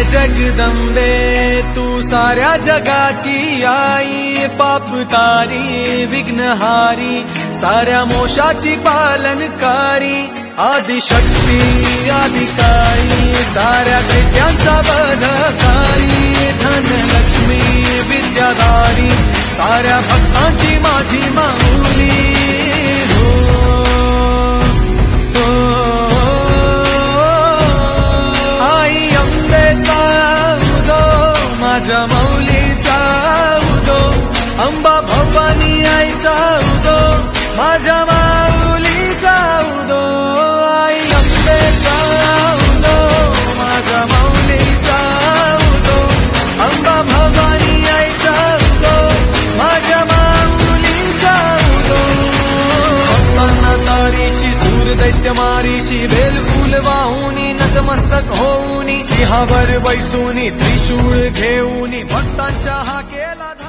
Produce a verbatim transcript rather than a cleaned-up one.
जगदंबे तू साऱ्या जगाची आई, पाप तारी विघ्नहारी साऱ्या मोशाची पालनकारी, आदिशक्ती आदिकाई साऱ्या दैत्यांचा वधकारी, धनलक्ष्मी विद्याधारी साऱ्या भक्तांची माझी माऊली। हो, हो, आई अंबेचा उदो माझ्या माऊलीचा उदो, अंबा भवानी आईचा उदो माझ्या माऊलीचा उदो, आई अंबेचा उदो माझ्या माऊलीचा उदो, अंबा भवानी आईचा उदो माझ्या माऊलीचा उदो। भक्तांना तारीशी सूर दैत्य मारीशी, बेल फूल वाहुनी नतमस्तक होऊनी, सिंहावर बैसूनी त्रिशूळ घेऊनी भक्तांच्या हा केला।